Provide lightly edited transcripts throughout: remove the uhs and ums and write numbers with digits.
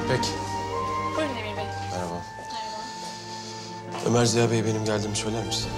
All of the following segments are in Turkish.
İpek. Buyurun Emir Bey. Merhaba. Merhaba. Ömer Ziya Bey benim geldiğimi söyler misin?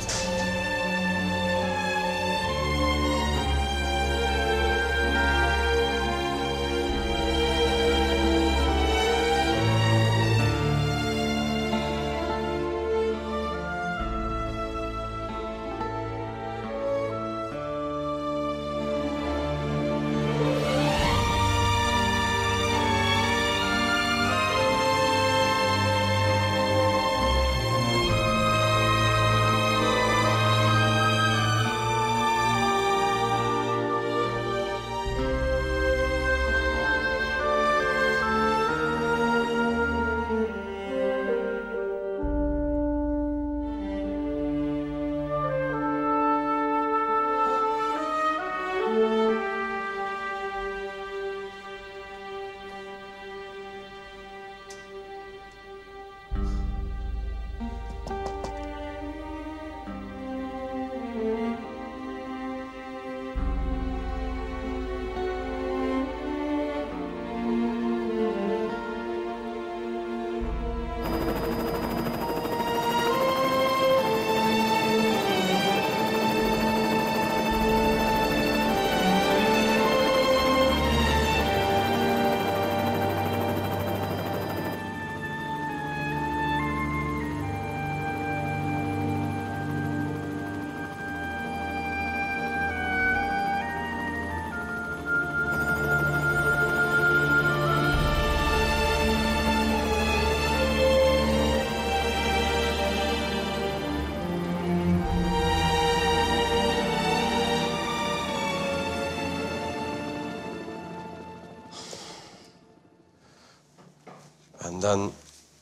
Benden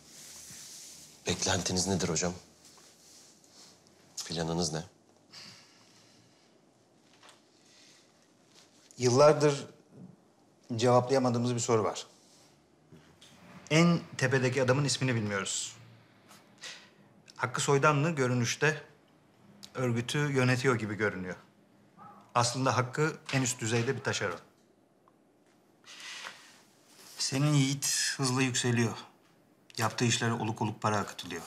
beklentiniz nedir hocam? Planınız ne? Yıllardır cevaplayamadığımız bir soru var. En tepedeki adamın ismini bilmiyoruz. Hakkı Soydanlı görünüşte örgütü yönetiyor gibi görünüyor. Aslında Hakkı en üst düzeyde bir taşeron. Senin Yiğit hızla yükseliyor. Yaptığı işlere oluk oluk para akıtılıyor.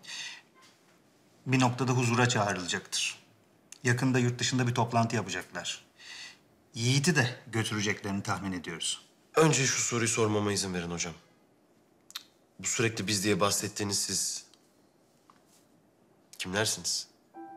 Bir noktada huzura çağrılacaktır. Yakında yurt dışında bir toplantı yapacaklar. Yiğit'i de götüreceklerini tahmin ediyoruz. Önce şu soruyu sormama izin verin hocam. Bu sürekli biz diye bahsettiğiniz siz kimlersiniz?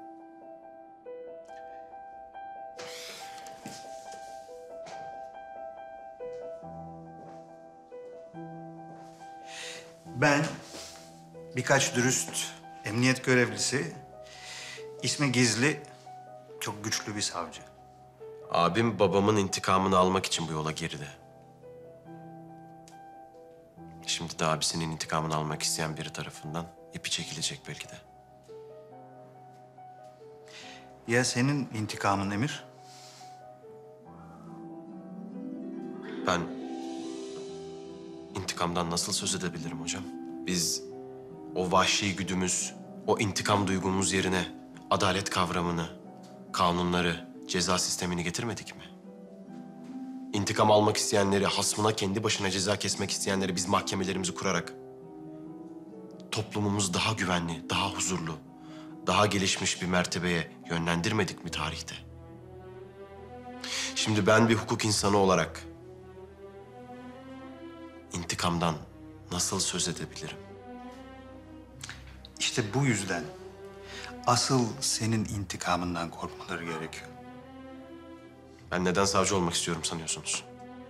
Ben birkaç dürüst emniyet görevlisi, ismi gizli, çok güçlü bir savcı. Abim babamın intikamını almak için bu yola girdi. Şimdi de abisinin intikamını almak isteyen biri tarafından ipi çekilecek belki de. Ya senin intikamın Emir? Ben intikamdan nasıl söz edebilirim hocam? Biz o vahşi güdümüz, o intikam duygumuz yerine adalet kavramını, kanunları, ceza sistemini getirmedik mi? İntikam almak isteyenleri, hasmına kendi başına ceza kesmek isteyenleri biz mahkemelerimizi kurarak toplumumuzu daha güvenli, daha huzurlu, daha gelişmiş bir mertebeye yönlendirmedik mi tarihte? Şimdi ben bir hukuk insanı olarak intikamdan nasıl söz edebilirim? İşte bu yüzden asıl senin intikamından korkmaları gerekiyor. Ben neden savcı olmak istiyorum sanıyorsunuz?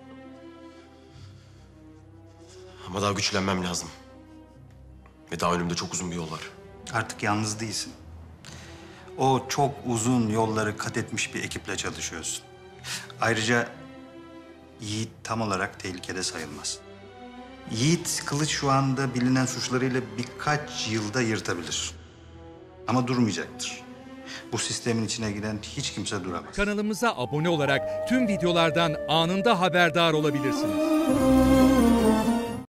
Ama daha güçlenmem lazım. Ve daha önümde çok uzun bir yol var. Artık yalnız değilsin. O çok uzun yolları kat etmiş bir ekiple çalışıyorsun. Ayrıca Yiğit tam olarak tehlikede sayılmaz. Yiğit Kılıç şu anda bilinen suçlarıyla birkaç yılda yırtabilir. Ama durmayacaktır. Bu sistemin içine giren hiç kimse duramaz. Kanalımıza abone olarak tüm videolardan anında haberdar olabilirsiniz.